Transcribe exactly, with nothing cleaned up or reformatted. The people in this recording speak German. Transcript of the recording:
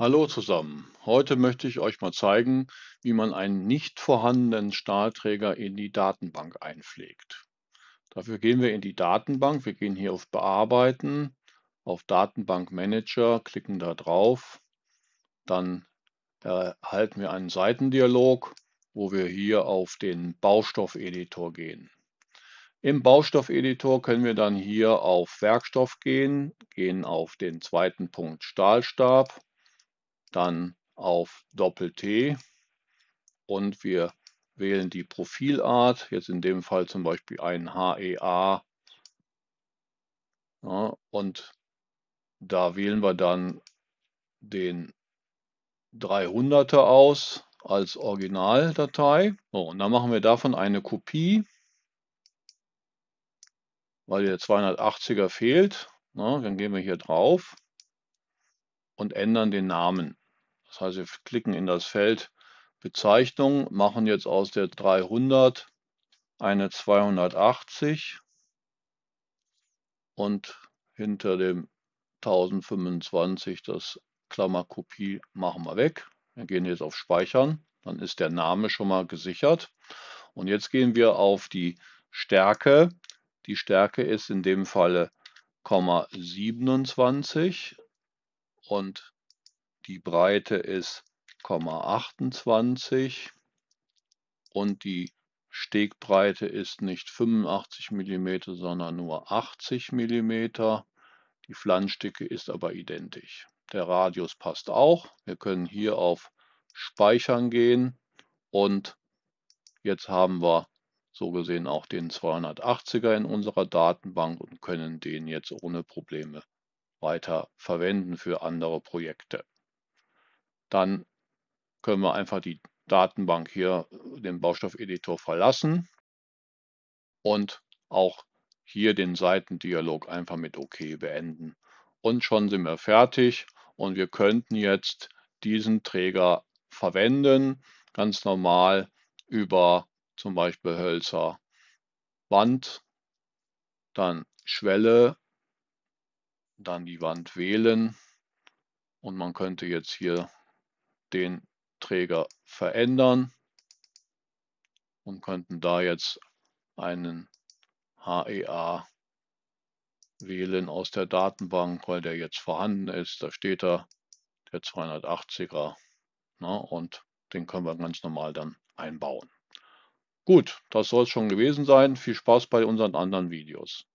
Hallo zusammen. Heute möchte ich euch mal zeigen, wie man einen nicht vorhandenen Stahlträger in die Datenbank einpflegt. Dafür gehen wir in die Datenbank. Wir gehen hier auf Bearbeiten, auf Datenbank Manager, klicken da drauf. Dann erhalten wir einen Seitendialog, wo wir hier auf den Baustoffeditor gehen. Im Baustoffeditor können wir dann hier auf Werkstoff gehen, gehen auf den zweiten Punkt Stahlstab, dann auf Doppel-T und wir wählen die Profilart, jetzt in dem Fall zum Beispiel ein H E A, ja, und da wählen wir dann den dreihunderter aus als Originaldatei. So, und dann machen wir davon eine Kopie, weil der zweihundertachtziger fehlt. Na, dann gehen wir hier drauf und ändern den Namen. Das heißt, wir klicken in das Feld Bezeichnung, machen jetzt aus der dreihundert eine zweihundertachtzig und hinter dem tausendfünfundzwanzig das Klammerkopie machen wir weg. Wir gehen jetzt auf Speichern, dann ist der Name schon mal gesichert. Und jetzt gehen wir auf die Stärke. Die Stärke ist in dem Falle siebenundzwanzig und die Breite ist achtundzwanzig und die Stegbreite ist nicht fünfundachtzig Millimeter, sondern nur achtzig Millimeter. Die Flanschdicke ist aber identisch. Der Radius passt auch. Wir können hier auf Speichern gehen und jetzt haben wir so gesehen auch den zweihundertachtziger in unserer Datenbank und können den jetzt ohne Probleme weiter verwenden für andere Projekte. Dann können wir einfach die Datenbank hier, den Baustoffeditor verlassen und auch hier den Seitendialog einfach mit OK beenden. Und schon sind wir fertig und wir könnten jetzt diesen Träger verwenden, ganz normal über zum Beispiel Hölzer Wand, dann Schwelle, dann die Wand wählen und man könnte jetzt hier den Träger verändern und könnten da jetzt einen H E A wählen aus der Datenbank, weil der jetzt vorhanden ist. Da steht er, der zweihundertachtziger, ne, und den können wir ganz normal dann einbauen. Gut, das soll es schon gewesen sein. Viel Spaß bei unseren anderen Videos.